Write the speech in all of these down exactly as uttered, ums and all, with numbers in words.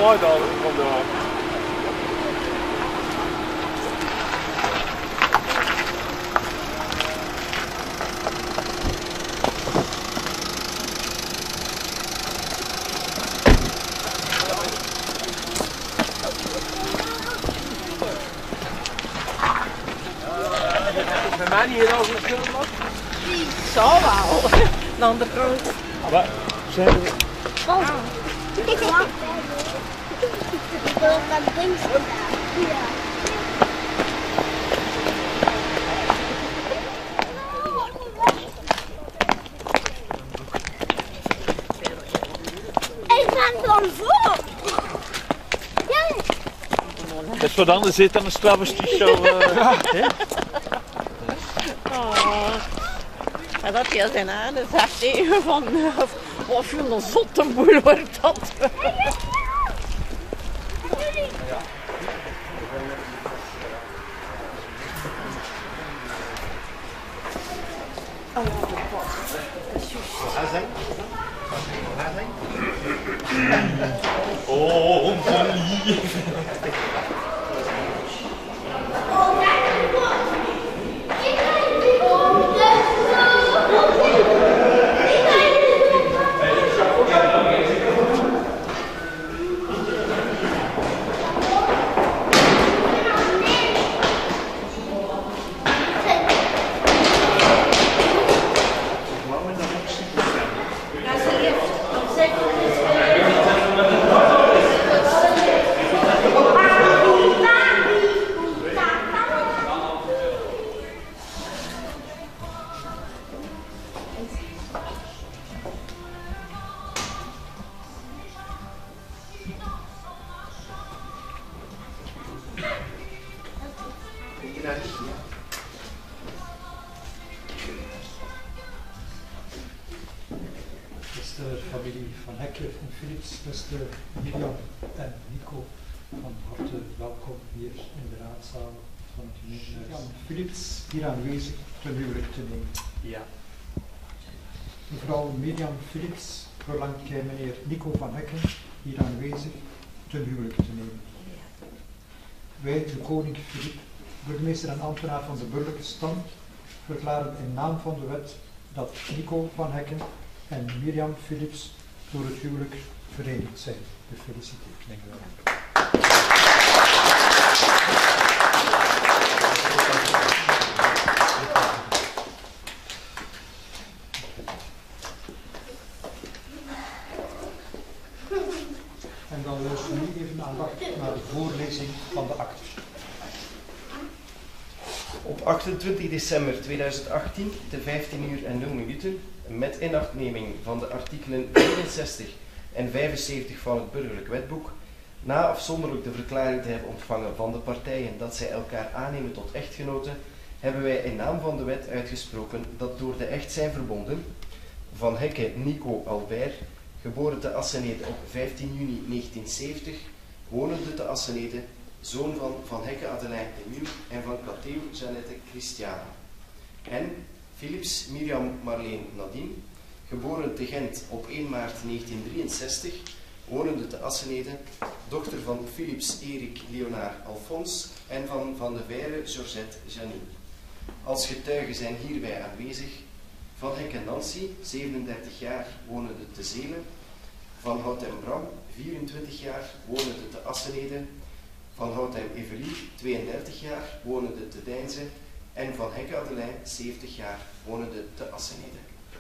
uitdaling vandaag. Bij mij niet hier over de schilderblad? Die zal wel. Dan de groot. Wat? Zijn we? Oh. Ik wil dat ding staan. Ja. Ik ben dan voor. Ja. Dat is wat anders zit dan een travestie zo. Uh, ja. Oh. Maar dat hij zijn aan is echt even van of je een zotte boel wordt dat. Oh, Oh, van hier. Beste familie van Hekken en Philips, beste Mirjam en Nico, van harte welkom hier in de raadzaal van het gemeentehuis. Jan Philips hier aanwezig ten huwelijk te nemen. Ja. Mevrouw Mirjam Philips verlangt jij meneer Nico van Hekken hier aanwezig ten huwelijk te nemen. Wij, de koning Filip, burgemeester en ambtenaar van de burgerlijke stand, verklaren in naam van de wet dat Nico van Hekken en Mirjam Philips door het huwelijk verenigd zijn. Gefeliciteerd. Dank u wel. En dan luisteren we nu even aandacht naar de voorlezing van de akte. Op achtentwintig december tweeduizend achttien, te vijftien uur en nul minuten, met inachtneming van de artikelen vierenzestig en vijfenzeventig van het burgerlijk wetboek, na afzonderlijk de verklaring te hebben ontvangen van de partijen dat zij elkaar aannemen tot echtgenoten, hebben wij in naam van de wet uitgesproken dat door de echt zijn verbonden Van Hekken Nico Albert, geboren te Assenede op vijftien juni negentienzeventig, wonende te Assenede, zoon van Van Hekken Adelijn Emiel en van Catheo Jeannette Christiana. En Philips Mirjam Marleen Nadine, geboren te Gent op één maart negentiendrienzestig, wonende te Assenede, dochter van Philips Erik Leonard Alfons en van Van de Veire Georgette Janine. Als getuigen zijn hierbij aanwezig Van Hekken Nancy, zevenendertig jaar, wonende te Zelen, Van Houtem Bram, vierentwintig jaar, wonende te Assenede, Van Houtem Evelie, tweeëndertig jaar, wonende te Deinze, en Van Hekken Adelijn, zeventig jaar, wonende te Assenede.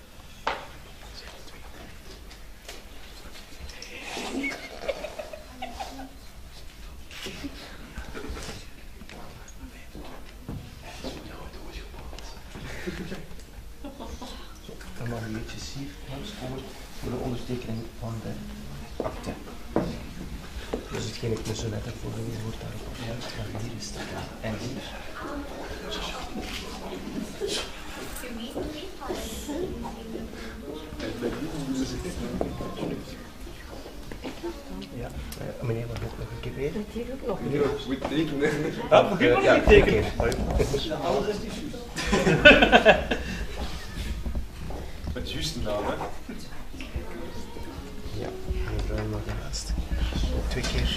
Dan mag u eventjes hier langskomen voor de ondertekening van de akte. Dus hetgeen ik me zo net heb voorgelezen wordt daarop juist, maar hier is het en hier. Ja, uh, meneer, wat nog een keer weer? Meneer, moet tekenen. Ja, moet je nog niet tekenen. Alles is niet juist. Met juist naam, hè? Ja, meneer vrouw nog naast. Twee keer.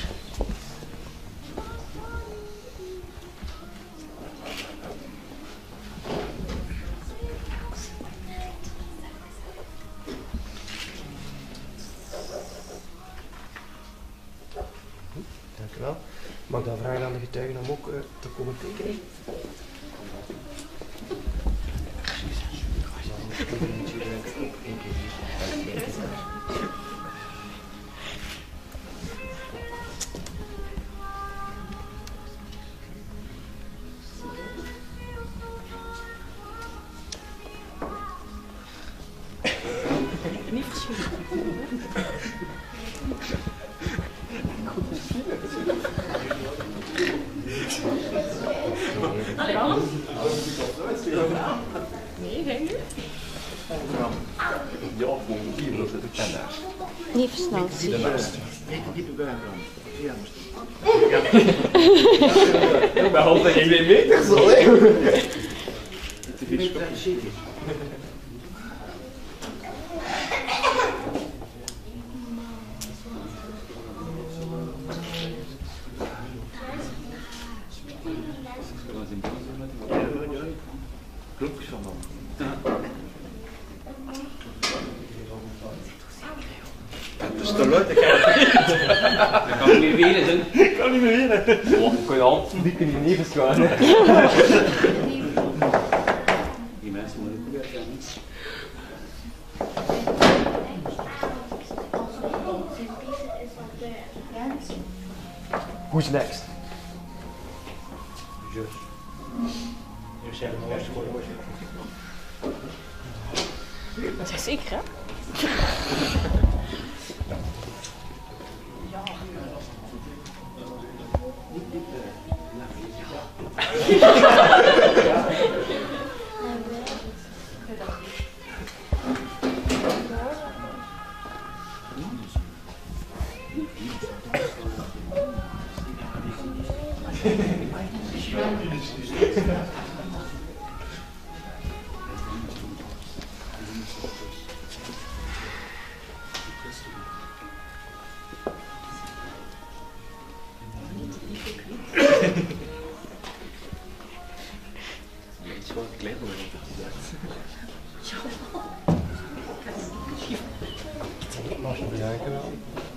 Dank u wel. Mag ik dan vragen aan de getuigen om ook uh, te komen tekenen? Niet verschillen. Nee, denk je? Ja, gewoon hier, dat zit ik en daar. Niet versneld zien. Ik ben altijd twee meter zo, hè? Klokjes van dan. Het is te luid, ik kan Dat kan niet meer winnen, hè. Ik kan niet meer winnen. Oh, kon je hand. Die kun je niet verschuiven. Die mensen moeten goed uitgaan. Who's next? Dat is zeker, hè? Iets wat kleiner dan Mag je bedanken wel.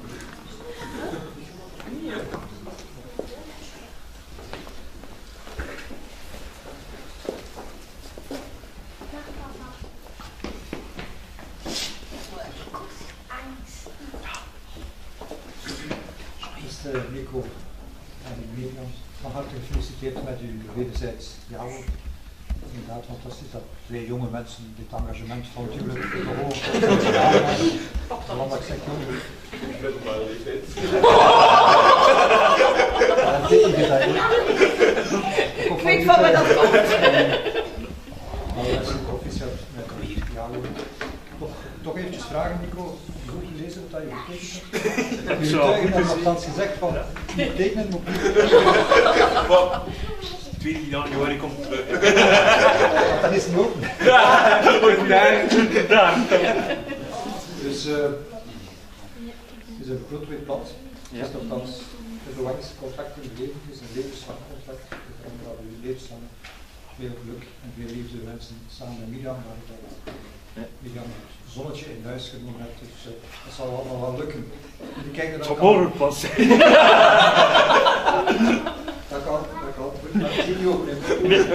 Beste Nico en Mirjam, van harte gefeliciteerd met uw wederzijds jaarwoord. Inderdaad fantastisch dat twee jonge mensen dit engagement van het huwelijk behoren. Zolang ik zeg jong. Ik ben op mijn leeftijd. Ja, dit is het eigenlijk. Ik weet van waar dat komt. Alle mensen proficiat met het jaarwoord. Toch, toch eventjes vragen, Nico. Goed gelezen wat je getekend hebt? Je getuigen hebben althans gezegd van, je tekenen moet tweede januari komt terug. dat is niet open. Daar, daar. Dus uh, het is een groot wit pad. Het is nogthans het belangrijkste contract in het leven. Het is een levenslang contract. Ik denk dat we levenslang veel geluk en veel liefde wensen samen met Mirjam. Maar dat uh, Mirjam het zonnetje in huis genomen hebt. Dus uh, dat zal allemaal wel lukken. Ik kijk er dan Morgen pas. Dat kan, dat kan. Maar ik zie die ook niet.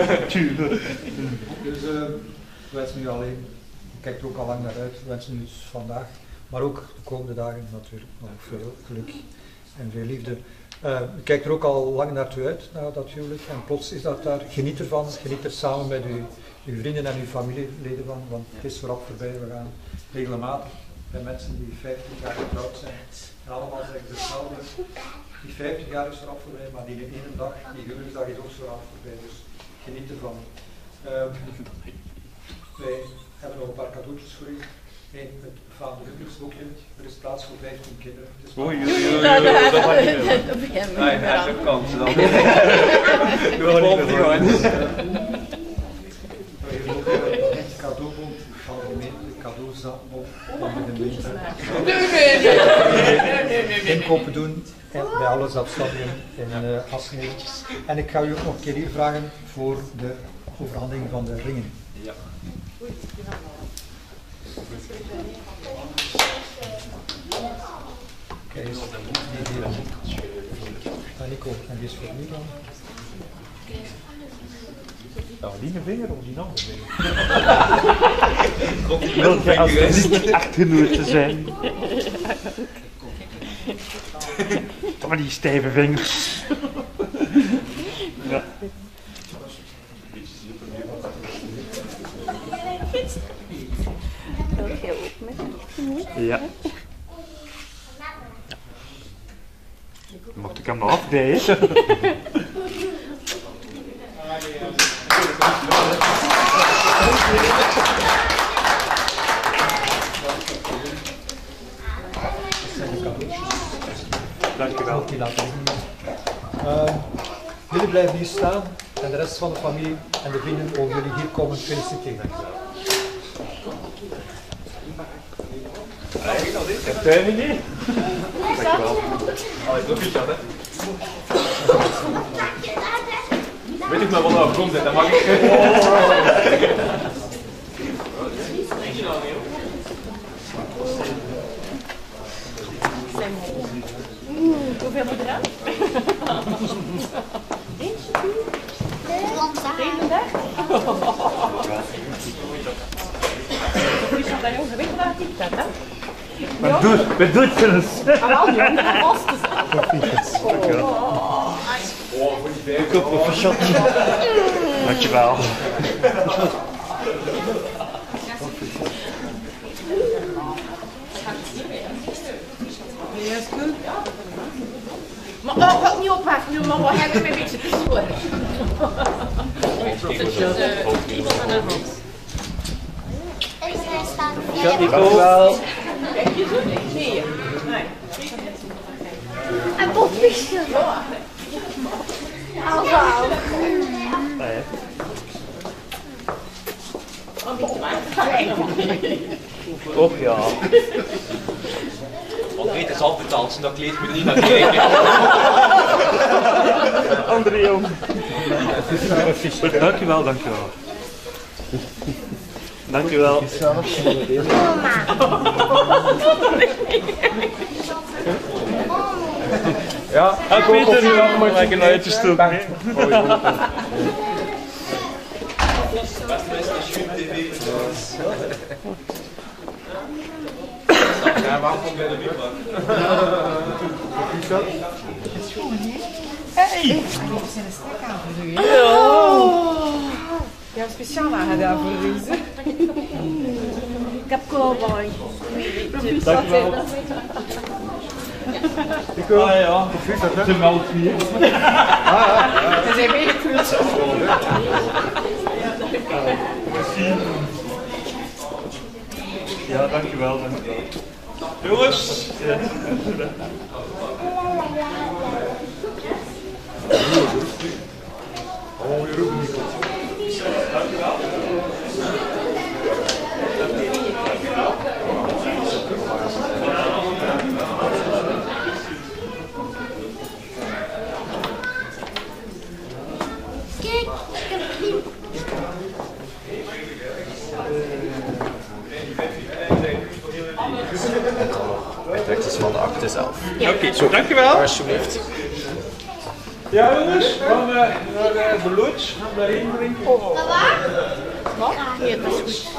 Dus uh, we wensen u alleen. Ik kijk er ook al lang naar uit. We wensen u dus vandaag, maar ook de komende dagen natuurlijk nog veel geluk en veel liefde. Uh, ik kijk er ook al lang naartoe uit, naar dat huwelijk. En plots is dat daar. Geniet ervan. Geniet er samen met uw, uw vrienden en uw familieleden van. Want het is vooral voorbij. We gaan regelmatig bij mensen die vijftig jaar getrouwd zijn. En allemaal zeggen hetzelfde. Die vijftig jaar is eraf voorbij, maar die ene dag, die huwelijksdag is ook zo eraf voorbij. Dus geniet ervan. Uh, wij hebben nog een paar cadeautjes voor u. Eén, het Vader huwelijksboekje. Er is plaats voor vijftien kinderen. Het is Oei, maar- oei, oei, oei, oei, dat mag niet meer. Dat begint me Nee, niet meer hij aan. heeft kansen dan. Gewoon niet meer hoor. We hebben ook uh, een cadeaubon van de gemeente, cadeauzakbon van de gemeente. Nee, nee, nee. inkopen doen bij alle zelfstandigen in uh, Asmee. En ik ga u ook nog een keer hier vragen voor de overhandeling van de ringen. Ja. Kijk eens, die hier. Ah, Nico, en die is voor nu dan. Nou, die vinger of die andere vinger? Wil je als niet achternoer te zijn? Maar die stijve vingers. Ja. Ja. Je mag de camera afdraaien. Dankjewel. Uh, jullie blijven hier staan en de rest van de familie en de vrienden mogen jullie hier komen feliciteren. Heb jij niet mee? Dankjewel. Allee, nog iets aan, hè. Weet ik maar wat er afkomt, dat mag ik. Hoeveel moet er aan? Wat doet, wat doet ze eens? Dankjewel. Ja, is goed. Maar oh, ga niet oppassen nu, maar wat heb ik me een beetje te zwoer. Iemand aan de hand. Ja, Dankjewel. Nee. een popvisje. Oh, wauw. Och ja. Want Peter is al betaald, dus dat kleed moet er niet naar kijken. Andere jong. Dankjewel, dankjewel. Dankjewel. Ja, en Peter, nu nog maar lekker naar uitje stoken. Ja, waarom komt bij de bierbank? Hey! Ik zijn een stek aan voor u. Ja, je hebt speciaal aangedaan voor u. Ik heb cowboy. Dankjewel. Ah ja, de melk hier. Ze zijn meegekleurd. Ja, dankjewel, dankjewel. Jongens! Ja. Oh, je roept niet. Dankjewel. Kijk, ik heb een knie. Het is van de akte zelf. Oké, okay, dankjewel. Alsjeblieft. Ja jongens, we gaan uh, naar de lodge, gaan daarheen drinken. Maar waar? Wat? Hier, dat is goed.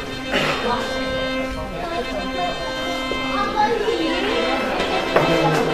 Allemaal hier.